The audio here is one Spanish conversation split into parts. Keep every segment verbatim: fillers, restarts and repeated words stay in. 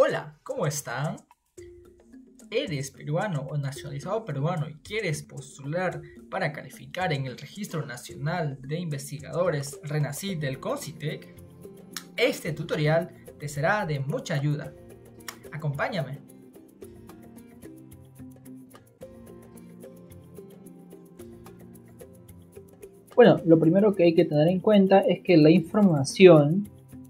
Hola, ¿cómo están? ¿Eres peruano o nacionalizado peruano y quieres postular para calificar en el Registro Nacional de Investigadores RENACYT del CONCITEC? Este tutorial te será de mucha ayuda. Acompáñame. Bueno, lo primero que hay que tener en cuenta es que la información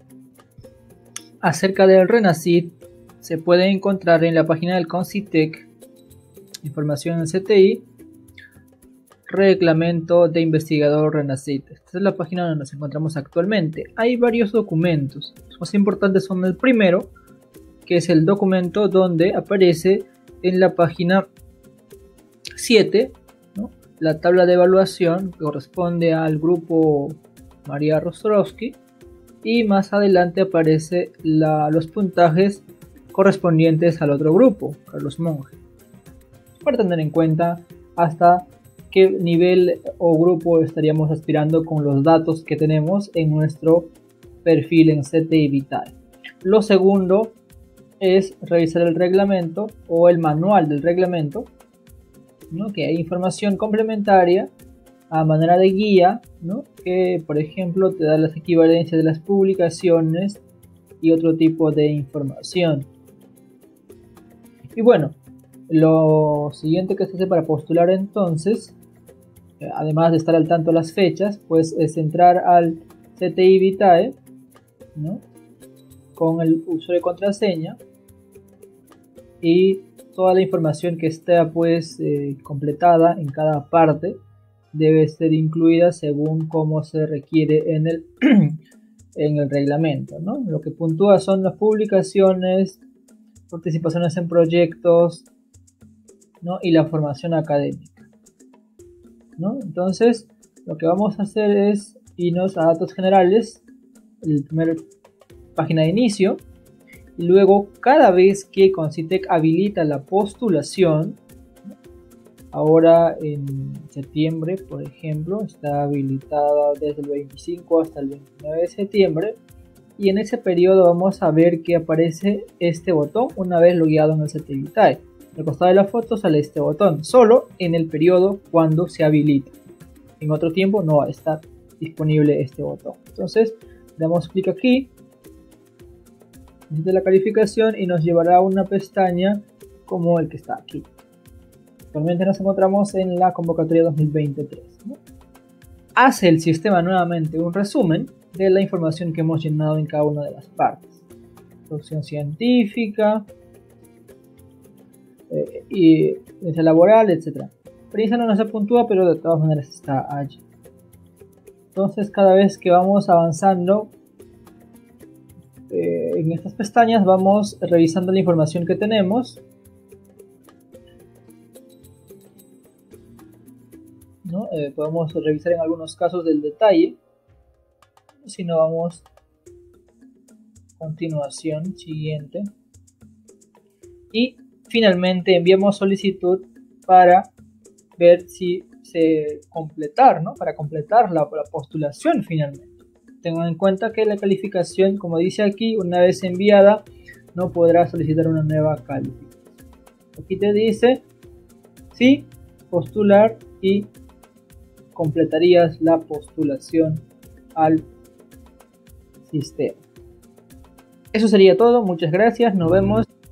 acerca del RENACYT se puede encontrar en la página del CONCITEC, información en C T I, reglamento de investigador RENACYT. Esta es la página donde nos encontramos actualmente. Hay varios documentos. Los más importantes son el primero, que es el documento donde aparece en la página siete, ¿no?, la tabla de evaluación que corresponde al grupo María Rostrowski, y más adelante aparece la, los puntajes correspondientes al otro grupo, Carlos Monge, para tener en cuenta hasta qué nivel o grupo estaríamos aspirando con los datos que tenemos en nuestro perfil en C T I Vitae. Lo segundo es revisar el reglamento o el manual del reglamento, ¿no?, que hay información complementaria a manera de guía, ¿no?, que por ejemplo te da las equivalencias de las publicaciones y otro tipo de información. Y bueno, lo siguiente que se hace para postular entonces, además de estar al tanto de las fechas, pues es entrar al C T I Vitae, ¿no?, con el usuario y contraseña, y toda la información que esté pues eh, completada en cada parte debe ser incluida según cómo se requiere en el, en el reglamento, ¿no? Lo que puntúa son las publicaciones, participaciones en proyectos, ¿no?, y la formación académica, ¿no? Entonces lo que vamos a hacer es irnos a datos generales, la primera página de inicio, y luego cada vez que CONCITEC habilita la postulación, ¿no?, ahora en septiembre por ejemplo está habilitada desde el veinticinco hasta el veintinueve de septiembre, y en ese periodo vamos a ver que aparece este botón una vez logueado en el C T I Vitae. Al costado de la foto sale este botón, solo en el periodo cuando se habilita. En otro tiempo no va a estar disponible este botón. Entonces damos clic aquí de la calificación y nos llevará a una pestaña como el que está aquí. Actualmente nos encontramos en la convocatoria dos mil veintitrés, ¿no? Hace el sistema nuevamente un resumen de la información que hemos llenado en cada una de las partes. Producción científica, eh, y ciencia laboral, etcétera. Experiencia no se puntúa, pero de todas maneras está allí. Entonces cada vez que vamos avanzando eh, en estas pestañas vamos revisando la información que tenemos, ¿no? Eh, podemos revisar en algunos casos del detalle. Si no, vamos a continuación, siguiente, y finalmente enviamos solicitud para ver si se completar, ¿no?, para completar la, la postulación finalmente. Tengan en cuenta que la calificación, como dice aquí, una vez enviada no podrá solicitar una nueva calificación. Aquí te dice sí, postular, y completarías la postulación al sistema. Eso sería todo, muchas gracias, nos vemos.